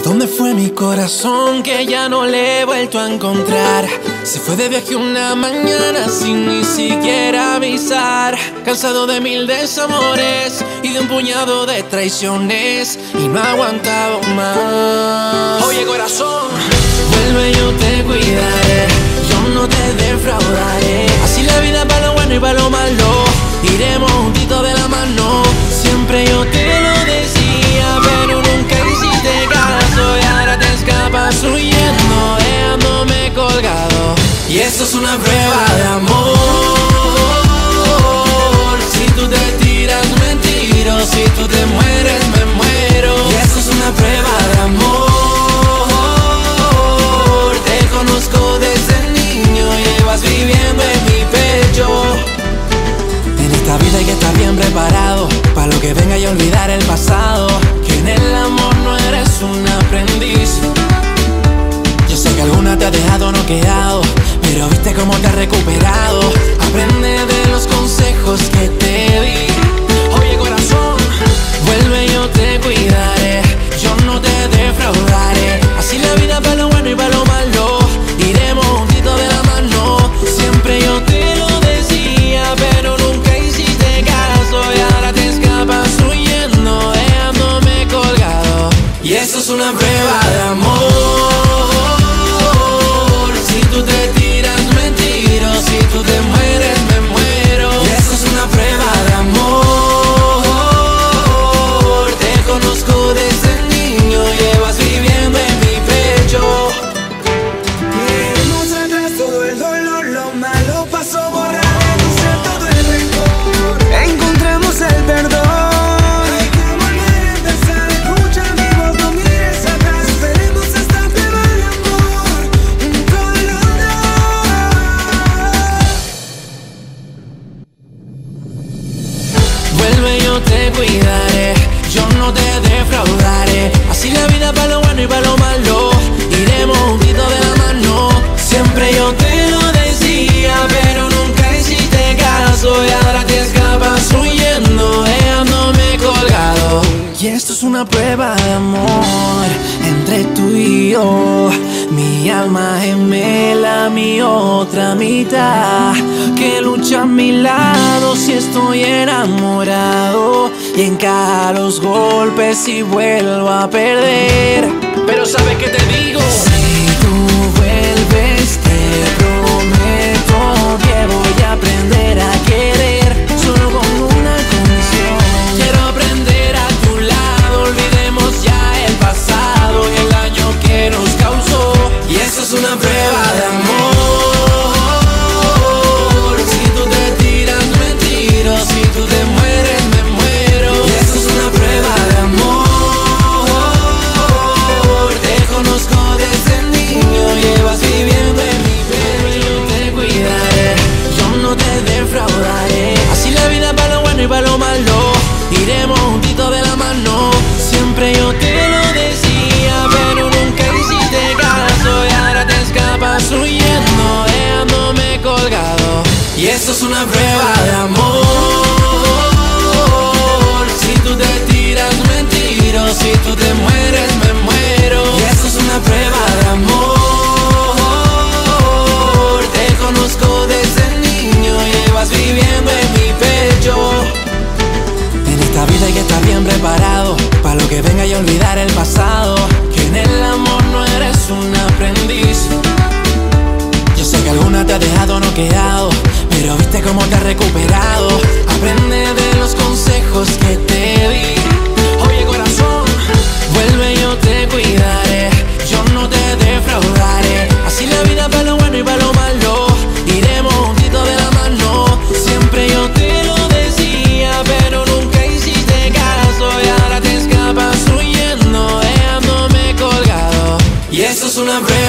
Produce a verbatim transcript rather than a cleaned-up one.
¿Dónde fue mi corazón que ya no le he vuelto a encontrar? Se fue de viaje una mañana sin ni siquiera avisar. Cansado de mil desamores y de un puñado de traiciones, y no ha aguantado más. Oye corazón, vuelve, yo te cuidaré, yo no te defraudaré. Así la vida para lo bueno y para lo malo, iremos juntitos de la mano. Siempre yo te lo decía, pero nunca hiciste caso, y ahora te escapas huyendo, dejándome colgado. Y esto es una prueba de amor. Si tú te tiras me tiro, si tú te mueres me muero. Y esto es una prueba de amor. Te conozco desde niño, llevas viviendo en mi pecho. En esta vida hay que estar bien preparado para lo que venga y olvidar el pasado. Que en el amor no eres un aprendiz. Yo sé que alguna te ha dejado noqueado, pero viste cómo te has recuperado. Aprende de los consejos que te di. Oye corazón, vuelve, yo te cuidaré, yo no te defraudaré. Así la vida para lo bueno y para lo malo, iremos juntitos de la mano. Siempre yo te lo decía, pero nunca hiciste caso, y ahora te escapas huyendo, dejándome colgado. Y eso es una prueba de amor. Si tú te tiras me tiro, si tú te mueres me muero. Y eso es una prueba de amor. Te conozco desde niño, llevas viviendo en mi pecho. Dejemos atrás todo el dolor, lo malo pasó, borraremos todo el rencor. Encontremos el perdón. Hay que volver a empezar, escucha mi voz, no mires atrás. Esperemos esta prueba de amor, un color. Vuelve, yo te cuidaré, yo no te defraudaré. Así la vida para lo bueno y para lo malo, iremos juntitos de la mano. Siempre yo te lo decía, pero nunca hiciste caso, y ahora te escapas huyendo, dejándome colgado. Y esto es una prueba de amor entre tú y yo. Mi alma gemela, mi otra mitad, que lucha a mi lado si estoy enamorado, y encaja los golpes y vuelvo a perder. Pero ¿sabes qué te digo? Si tú vuelves te prometo que voy a aprender a querer, solo con una condición. Quiero aprender a tu lado, olvidemos ya el pasado y el daño que nos causó. Y eso es una prueba de amor. Si tú te tiras me tiro, si tú te mueres me muero. Y eso es una prueba de amor. Te conozco desde niño, llevas viviendo en mi pecho. Yo te cuidaré, yo no te defraudaré. Así la vida para lo bueno y para lo malo, iremos juntitos de la mano. Siempre yo te lo decía, pero nunca hiciste caso, y ahora te escapas huyendo, dejándome colgado. Y eso es una prueba de amor. Si tú te tiras me tiro, si tú te mueres me muero. Y eso es una prueba de amor. Te conozco desde niño, llevas viviendo en mi pecho. En esta vida hay que estar bien preparado para lo que venga y olvidar el pasado. Que en el amor no eres un aprendiz. Yo sé que alguna te ha dejado noqueado, pero viste cómo te has recuperado. Aprende de los consejos que te di. Oye corazón, vuelve, yo te cuidaré, yo no te defraudaré. Así la vida para lo bueno y para lo malo, iremos juntitos de la mano. Siempre yo te lo decía, pero nunca hiciste caso, y ahora te escapas huyendo, dejándome colgado. Y eso es una prueba